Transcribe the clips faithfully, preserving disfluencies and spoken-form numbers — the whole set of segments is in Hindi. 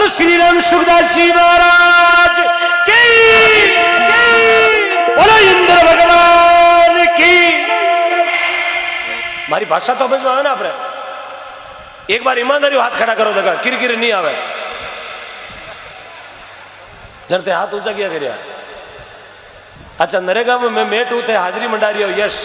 बोलो श्री राम सुखदास जी महाराज की, बोलो इंद्र भगवान की। मारी भाषा तो समझ में आवे ना आपने? एक बार ईमानदारी हाथ खड़ा करो जगह किरकिर नहीं आवे। जरते हाथ ऊंचा किया करिया। अच्छा नरेगा में मैं मेट उते हाजरी मंडारी हो यश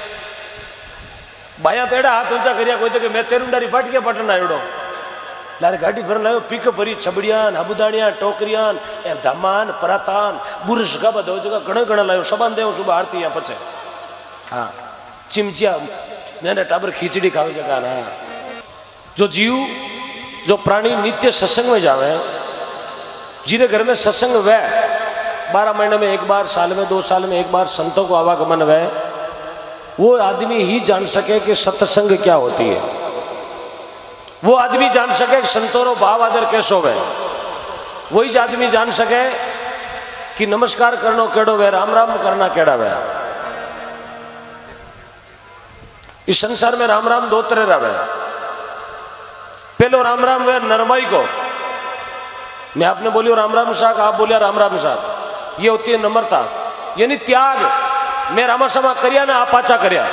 बाया तेड़ा हाथ ऊंचा करिया कोई तो कि मैं तेरुंडारी पट के पटन आयोडो लारे घाटी फिर लायो पिक भरी छबड़ियान हबुदाड़ियां टोकरियान ए धमान परातान बुरश का बदो जगह घणे घणे लायो सबन देव शुभ आरती या पछे हाँ चिमचिया ने टाबर खिचड़ी खावे जगह ना। जो जीव जो प्राणी नित्य सत्संग में जावे जिन्हें घर में सत्संग वह बारह महीने में एक बार साल में दो साल में एक बार संतों को आवागमन वह वो आदमी ही जान सके कि सत्संग क्या होती है। वो आदमी जान सके कि संतों रो भाव आदर कैसो वह। वही आदमी जान सके कि नमस्कार करनो केड़ो वह राम राम करना केड़ा वह। इस संसार में राम राम दो तरह रहे। पहलो राम राम वह नरमाई को मैं आपने बोलियो राम राम साहब आप बोलिया राम राम साहब ये होती है नम्रता यानी त्याग। मैं रामासामा करिया ना आप पाचा करिया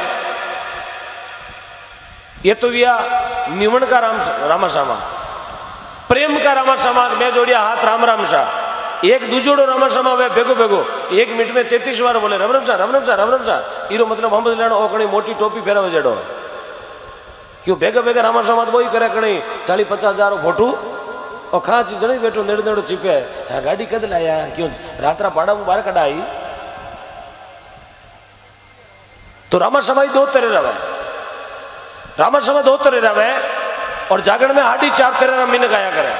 ये तो विया निवण का राम रामासामा प्रेम का रामासामा मैं जोड़िया हाथ राम राम साहब एक दूजोड़ो रामासामा वे बेगो बेगो एक मिनट में तैतीस बार बोले राम राम साहब राम राम साहब राम राम साहब इरो मतलब हम लेना ओकड़ी मोटी टोपी फेरावे जेडो क्यों बेगा बेगा रामासामा तो वही करे कणी चालीस पचास हजार फोटू और खां जने बैठो नेड़े नेड़ो चिपे हाँ गाड़ी कद लाया क्यों रात्रा पाड़ा में बाहर कढ़ाई। तो रामासामा दो तरह रहे रामासामा दो तरह रहे और जागरण में हाडी चार तरह मीन गाया करे।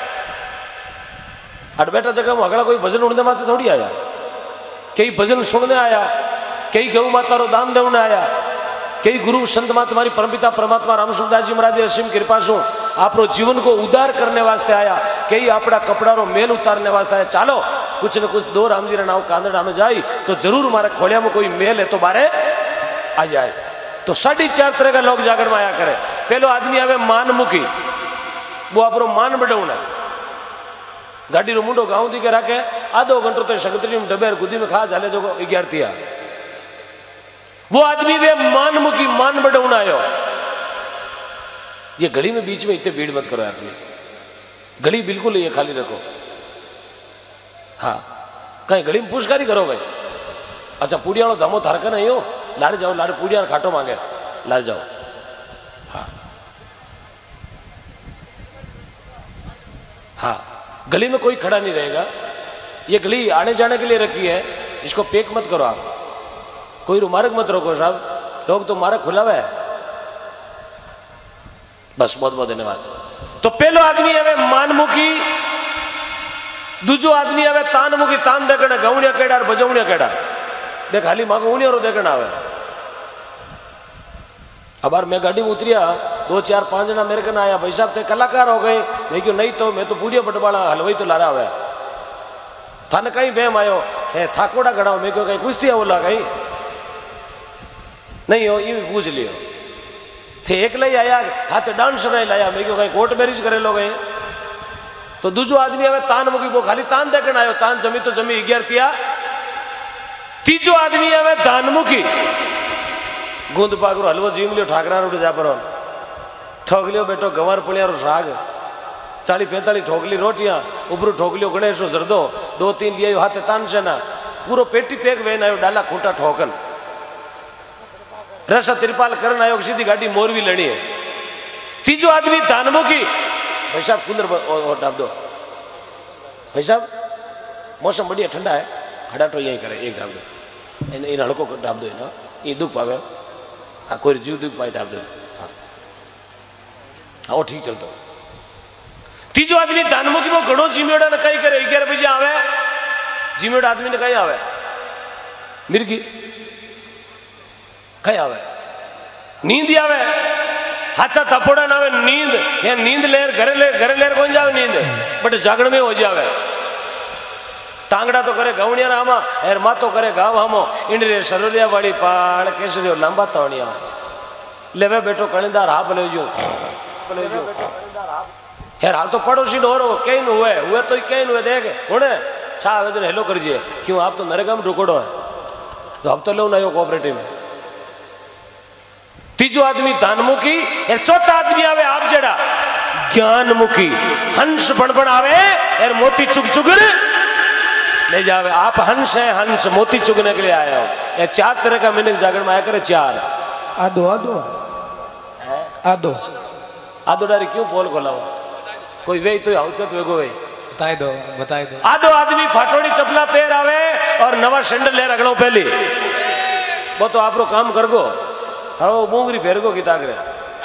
अट बैठा जगह में अगला कोई भजन उड़ने माते थोड़ी आया कई भजन सुनने आया कई गौ माता रो दान देने आया कई गुरु संत मां तुम्हारी परमपिता परमात्मा राम सुखदास जी महाराज असीम कृपा सु आप जीवन को उदार करने वास्ते आया कई अपना कपड़ा रो मेल उतारने वास्ते आया। चालो कुछ न कुछ दो राम जी रा नाव कांदड़ा में जाई तो जरूर मारे खोलिया में कोई मेल है तो बारे आ जाए। तो साढ़ी चार तरह का लोग जागरण में आया करे। पहलो आदमी आवे मानमुखी वो आप मान बढ़ाना गाड़ी रो मुंडो गाँव दी के रखे आधो घंटो तो शक्ति में डबेर गुदी में खा जाले जो ग्यारह थिया वो आदमी वे मानमुखी मान बढ़ाना आयो। ये घड़ी में बीच में इतने भीड़ मत करो यार प्लीज घड़ी बिल्कुल ये खाली रखो। हाँ कहीं घड़ी में पुष्कारी करो भाई। अच्छा पूड़िया वालों धमो थारका नहीं हो लारे जाओ लारे पूड़िया खाटो मांगे लारे जाओ। हाँ हाँ गली में कोई खड़ा नहीं रहेगा। ये गली आने जाने के लिए रखी है इसको पेक मत करो आप कोई रुमारक मत रोको साहब लोग तो मारक खुला हुआ है। बस बहुत बहुत धन्यवाद। तो पहलो आदमी आवे मानमुखी दूजो आदमी आवे तानमुखी तान देखने गौणिया केड़ा और बजौणिया केड़ा बे खाली मांगो ऊनिया रो देखना आवे। अब मैं गाड़ी में उतरिया दो चार पांच जना मेरे कन आया भाई साहब थे कलाकार हो गए मैं क्यों नहीं तो मैं तो पूड़िया बटवाला हलवाई तो लारा हुआ थाने कहीं बेम आयो है थाकोड़ा गड़ा मैं क्यों कहीं कुछ थिया बोला कहीं नहीं हो ये भी पूछ लियो थे एक लाई आया हाथ डांस नहीं लाया मैं क्यों कहीं कोर्ट मैरिज करे लो गए। तो दूसरो आदमी आवे तान मुकी वो खाली तान देखने आयो तान जमी तो जमी ग्यारह थिया। तीजो आदमी आवे दानमुखी गूंद पाकरो हलवो जीम लियो ठाकरा रोटी जा पर ठोक लियो बेटो गंवार पुलिया रो साग चालीस पैंतालीस ठोकली रोटियां ऊपर ठोक लियो गणेशो जरदो दो तीन लिया हाथे तान से ना पूरो पेटी पेक वेन आयो डाला खूंटा ठोकन रसा तिरपाल करन आयो सीधी गाड़ी मोरवी लड़ी है। तीजो आदमी दानमुखी भाई साहब कूलर और डाब दो भाई साहब मौसम बढ़िया ठंडा है हड़ाटो यही करे एक डाब दो इन हड़को डाब दो ना ये दुख पावे हाँ कोई जीव दुख पाए डाब दो हाँ हाँ वो ठीक चलता। तीजो आदमी दानमुखी वो घणो जिमेड़ा ने कई करे ग्यारह बजे आवे जिमेड़ा आदमी ने कहीं आवे मिर्गी कहीं आवे नींद आवे हाचा थपोड़ा ना आवे नींद या नींद लेर घरे ले घरे लेर कौन जावे नींद बट जागरण में हो जावे। टांगड़ा तो करे गवणिया रामा एर मा तो करे गाँव हमो इंडरे सरोरिया वाली पाड़ केसरियो लंबा तवणिया लेवे बेटो कणीदार हाप ले जो यार हाल तो पड़ोसी डोरो कहीं हुए हुए तो कहीं हुए देख हूँ छा आवेदन हेलो करिए क्यों आप तो नरेगा में ढुकोड़ो है तो अब तो लो ना कोऑपरेटिव में। तीजो आदमी दानमुखी यार चौथा आदमी आवे आप जड़ा ज्ञानमुखी हंस बड़बड़ आवे यार मोती चुग चुग ले जावे। आप हंस है हंस मोती चुगने के लिए आया हो। ये चार तरह का मिनक जागरण में आया करे चार आदो आदो आदो आदो डारी क्यों पोल खोला हुआ कोई वे तो आवचत वेगो वे बताई दो बताई दो। आदो आदमी फाटोड़ी चपला पैर आवे और नवा सैंडल ले रगड़ो पहली वो तो आप रो काम कर गो हाँ वो मूंगरी फेर गो की ताकरे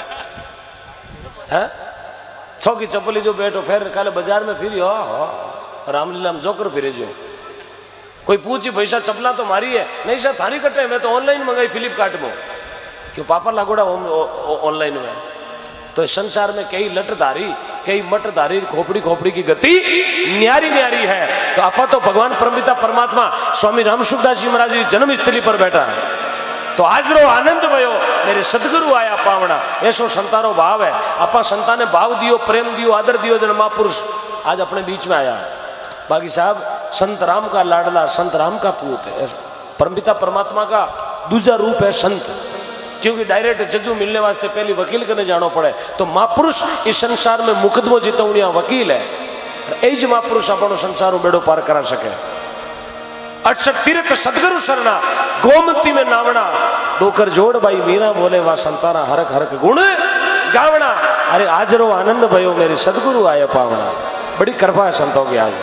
हैं छो की चप्पली जो बैठो फिर काले बाजार में फिर हो रामलीला में जोकर फिरे जो कोई पूछी पैसा चपला तो मारी है नहीं सर थारी कटे मैं तो ऑनलाइन मंगाई फ्लिपकार्ट में क्यों पापा लागोड़ा ऑनलाइन में। तो संसार में कई लटधारी कई मटधारी खोपड़ी खोपड़ी की गति न्यारी न्यारी है। तो आपा तो भगवान परमपिता परमात्मा स्वामी रामसुखदास जी महाराज जी जन्म स्थली पर बैठा है। तो आज रो आनंद भयो मेरे सदगुरु आया पावना ऐसो संतारो भाव है। आपा संता ने भाव दियो प्रेम दियो आदर दियो जन महापुरुष आज अपने बीच में आया है। बाकी साहब संत राम का लाडला संत राम का पूत है। परमपिता परमात्मा का दूसरा रूप है संत क्योंकि डायरेक्ट जजू मिलने वास्ते पहले वकील करने जाना पड़े। तो महापुरुष इस संसार में मुकदमो जीतवणिया वकील है एज महापुरुष अपनो संसार बेड़ो पार करा सके। अठसठ तीर्थ सदगुरु सरना गोमती में नावना दोकर जोड़ बाई मीरा बोले वा संताना हरक हरक गुण गावना। अरे आज रो आनंद भयो मेरे सदगुरु आए पावना। बड़ी कृपा है संतों की आज।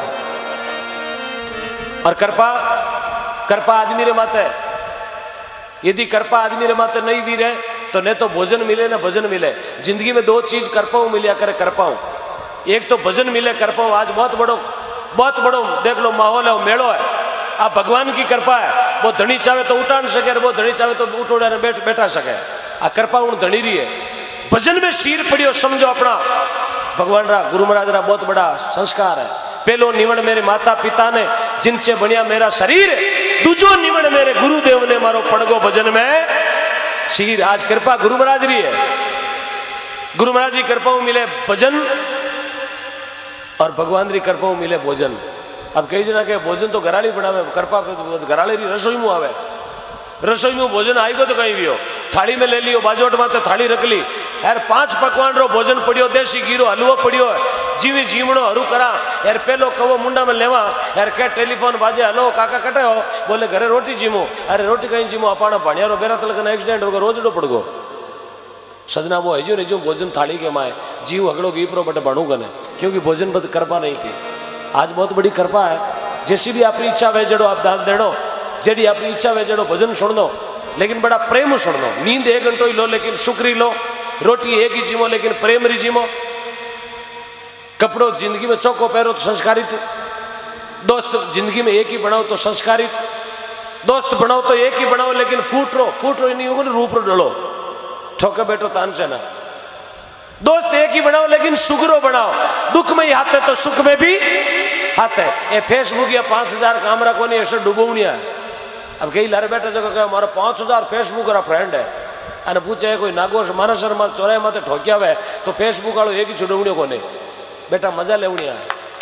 और कृपा कृपा आदमी रे माते यदि कृपा आदमी रे माते नहीं भी रहे तो न तो भोजन मिले ना भजन मिले। जिंदगी में दो चीज करपाऊ मिलिया करे करपाऊ एक तो भजन मिले करपाऊ। आज बहुत बड़ो बहुत बड़ो देख लो माहौल है मेड़ो है। आप भगवान की कृपा है वो धनी चाहे तो उठान सके वो धनी चाहे तो उठ उड़ा बैठ बैठा सके। आ कृपा उन धनी रही है भजन में शीर पड़ियो समझो अपना भगवान रा गुरु महाराज रा बहुत बड़ा संस्कार है। पहलो निवण मेरे माता पिता ने जिनसे बनिया मेरा शरीर दूजो निवण मेरे गुरुदेव ने मारो पड़गो भजन में शीर। आज कृपा गुरु महाराज री है। गुरु महाराज जी कृपा मिले भजन और भगवान री कृपा मिले भोजन। अब कई जना के भोजन तो घराली बनावे कृपा घराली री रसोई में आवे रसोई में भोजन आई गो तो कहीं भी हो थाली में ले लियो बाजोट में तो थाली रख ली यार पांच पकवान रो भोजन पड़ियो देसी गीरो हलवो पड़ियो जीवी जीवणो हरू करा यार पहलो कवो मुंडा में लेवा यार क्या टेलीफोन बाजे हलो काका कटे हो बोले घरे रोटी जीमो अरे रोटी कहीं जीमो अपाणो भाणिया रो बेरा तलक एक्सीडेंट होगा रोज डो पड़गो सजना वो हजू रेजू भोजन थाली के माए जीव हगड़ो गीपरो बटे भणू गने क्योंकि भोजन बद कृपा नहीं थी। आज बहुत बड़ी कृपा है जैसी भी अपनी इच्छा वे जड़ो आप दान देनो जेडी अपनी इच्छा वे जड़ो भजन सुन दो लेकिन बड़ा प्रेम सुन दो। नींद एक घंटो ही लो लेकिन शुक्री लो रोटी एक ही जीमो लेकिन प्रेम री जीमो। कपड़ो जिंदगी में चौको पहरो तो संस्कारित दोस्त जिंदगी में एक ही बनाओ तो संस्कारित दोस्त बनाओ तो एक ही बनाओ लेकिन फूट रो फूट रो नहीं होगा रूप रो डलो ठोके बैठो तान से ना। दोस्त एक ही बनाओ लेकिन सुगरो बनाओ दुख में ही हाथ है तो सुख में भी हाथ है। ये फेसबुक या पांच हजार कैमरा को नहीं ऐसे डुबोनिया है। अब कई लारे बैठे जगह कहे हमारा पांच हजार फेसबुक रा फ्रेंड है अने पूछे कोई नागोश मानसर में चौराहे माथे ठोकिया हुआ तो फेसबुक वालों एक ही छुड़वणियों को नहीं बेटा मजा लेवणिया।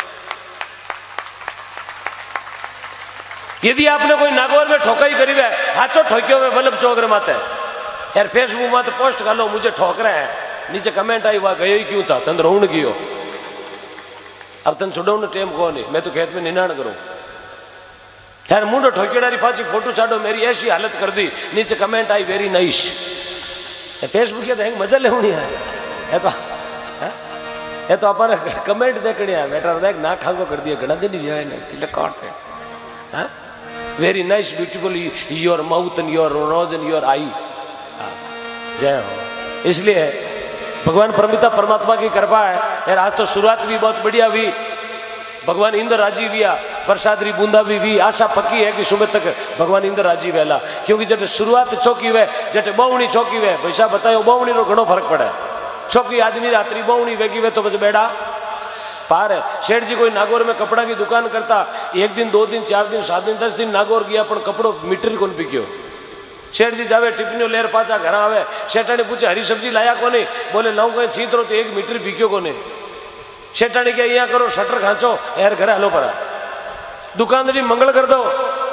यदि आपने कोई नागौर में ठोकाई करी है हाथों ठोकियो हुए वल्लभ चौक माथे यार फेसबुक में तो पोस्ट कर लो मुझे ठोक रहे हैं नीचे कमेंट आई वह गयो ही क्यों था तन रोण गयो अब तन छुड़ाने टेम को नहीं मैं तो खेत में निनाण करूं यार मुंडो ठोकेडारी पाची फोटो छाड़ो मेरी ऐसी हालत कर दी नीचे comment I very nice. Facebook के तो मजा लेवनी है ये तो ये तो अपन कमेंट देखनी है बेटा देख ना खांगो कर दिया घना दिन भी थे very nice beautiful your mouth and your nose and your eye जय हो। इसलिए भगवान परमपिता परमात्मा की कृपा है यार। आज तो शुरुआत भी बहुत बढ़िया हुई भगवान इंद्र राजी हुआ प्रसाद री बूंदा भी हुई आशा पक्की है कि सुबह तक भगवान इंद्र राजी वेला क्योंकि जटे शुरुआत चौकी हुए जटे बहुणी चौकी हुए पैसा बतायो बहुणी रो घणो फर्क पड़े। चौकी आदमी रात्रि बहुणी वेगी हुए तो बस बेड़ा पार है। सेठ जी कोई नागौर में कपड़ा की दुकान करता एक दिन दो दिन चार दिन सात दिन दस दिन नागौर गया पर कपड़ो मीटर को बिक्यो। सेठ जी जावे टिप्पणियों लेर पाचा घर आवे सेठा ने पूछे हरी सब्जी लाया को नहीं बोले लाऊ कहीं छीतरो तो एक मीटर बिक्यो को नहीं शेठाणी के यहाँ करो शटर खांचो यार घर हलो परा दुकानदारी मंगल कर दो।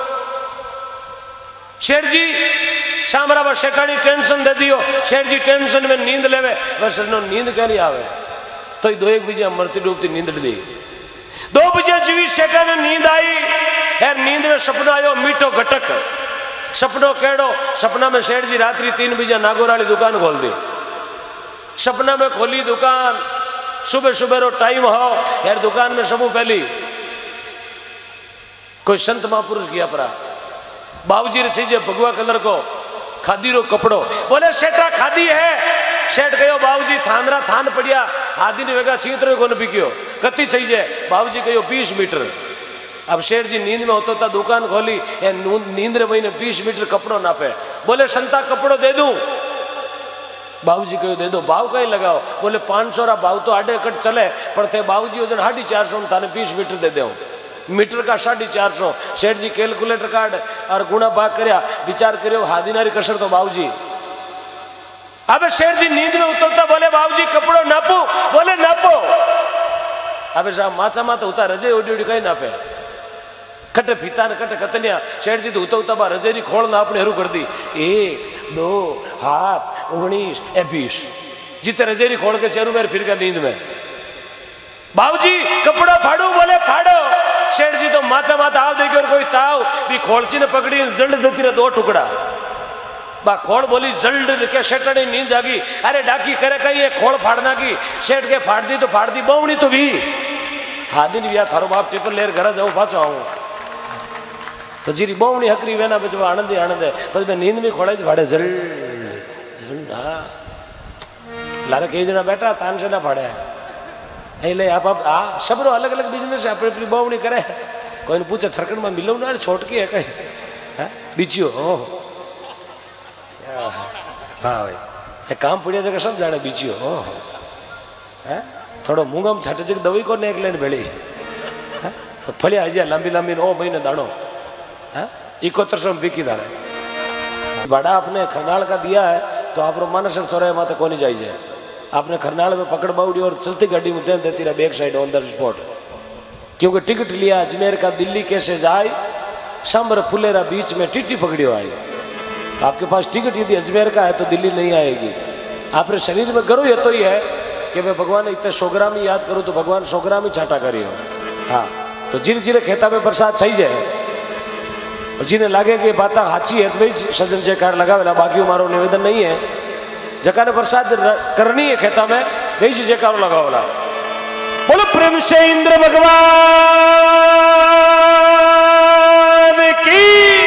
शेठ जी शामरा बस शेठाणी टेंशन दे दियो। शेठ जी टेंशन में नींद लेवे बस नींद क्या नहीं आवे तो दो एक बजे मरती डूबती नींद दी। दो बजे जीवी शेठा ने नींद आई यार नींद में सपना आयो मीठो घटक। सपनों केड़ो सपना में शेठ जी रात्रि तीन बजे नागौर दुकान खोल दी। सपना में खोली दुकान सुबह सुबह रो टाइम हो यार दुकान में सबू पहली कोई संत महापुरुष गया परा बाबूजी रे चीजे भगवा कलर को खादी रो कपड़ो बोले शेठा खादी है। शेठ कहो बाबूजी थानरा थान पड़िया आदि ने वेगा चीतरो को बिक्यो कति चाहिए बाबूजी कहो बीस मीटर। अब शेठ जी नींद में होता था दुकान खोली नींद रे महीने बीस मीटर कपड़ो नापे। बोले संता कपड़ो दे दूं बाबूजी कहो दे दो। भाव कहीं लगाओ बोले पाँच सौ रा भाव तो आडे कट चले पर थे बाबूजी वजन साढ़ी चार सौ थाने बीस मीटर दे दो मीटर का साढ़ी चार सौ। शेठ जी कैलकुलेटर कार्ड और गुणा भाग करया विचार करो हादिनारी कसर तो बाबूजी। अब शेठ जी नींद में उतरता बोले बाबूजी कपड़ो नापो बोले नापो। अब साहब माचा माता उता रजे उड़ी उड़ी कहीं नापे कटे फीता ने कटे कतनिया। शेठ जी तो उता उता बा रजेरी खोल नापने हरू कर दी एक दो हाथ उन्नीस ए बीस जिते रजेरी खोल के चेरू मेरे फिर कर नींद में। बाबूजी कपड़ा फाड़ू बोले फाड़ो। शेठ जी तो माचा माता आव देखी और कोई ताव भी खोलची ने पकड़ी जल्द देती ने दो टुकड़ा बा खोल बोली जल्द के शेठड़ी नींद जागी। अरे डाकी करे कहीं खोल फाड़ना की शेठ के फाड़ दी तो फाड़ दी बहुनी तो भी हादिन भी थारो बाप पेपर लेर घर जाऊं पाछो आऊं तो जीरी बहुनी हकरी वेना बचवा आनंद आनंद है बस मैं नींद में खोड़ा फाड़े जल्द जल्द हाँ लारे कई जना बैठा तान से ना फाड़े ले आप आप आ सब रो अलग अलग बिजनेस है अपनी अपनी बहुनी करे कोई ने पूछे थरकड़ में मिलो ना छोटकी है कहीं है बीचियो ओह हाँ भाई ये काम पड़िया जगह सब जाने बीचियो ओह है थोड़ो मूंगा में छाटे जगह दवाई को ने एक लेन भेड़ी है तो फलिया आई लंबी लंबी ओ महीने दानो है इकोतर सौ बिकी दाड़े बड़ा आपने खरनाल का दिया है तो आप मानसर चौराहे माते को नहीं जाइए। आपने खरनाल में पकड़ बाउडी और चलती गाड़ी में देन देती रहा back side on the spot क्योंकि टिकट लिया अजमेर का दिल्ली कैसे जाए सांबर फुलेरा बीच में टीटी पकड़ियो आई। आपके पास टिकट यदि अजमेर का है तो दिल्ली नहीं आएगी। आपने शरीर में गर्व ये तो ही है कि मैं भगवान इतने सौग्राम ही याद करूँ तो भगवान सौग्राम ही छाटा करियो। हाँ तो जिन जिन खेता में बरसात सही जाए और जिन्हें लगे कि बात हाची है तो भाई सज्जन जयकार लगावेला बाकी मारो निवेदन नहीं है जका ने बरसात करनी है खेता में वही से जयकारो लगावेला। बोलो प्रेम से इंद्र भगवान की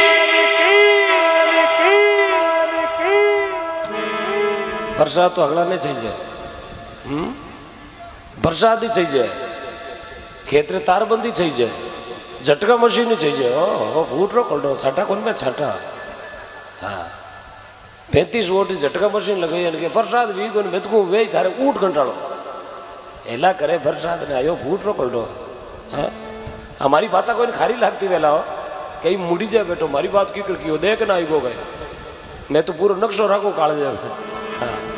बरसात तो अगला नहीं चाहिए हम्म बरसात ही चाहिए खेतरे तारबंदी चाहिए झटका मशीन ही चाहिए ओ फूट रो कल्डो छाटा कौन में छाटा हाँ पैंतीस वोट झटका मशीन लगाई के बरसात भी कोई मेतको वे थारे ऊट कंटाड़ो एला करे बरसात ने आयो फूट रो कल्डो हाँ हमारी बात कोई खारी लगती वेला हो कहीं मुड़ी जाए बेटो मारी बात की कर देख ना आई गो गए मैं तो पूरा नक्शो राखो काल जाए हाँ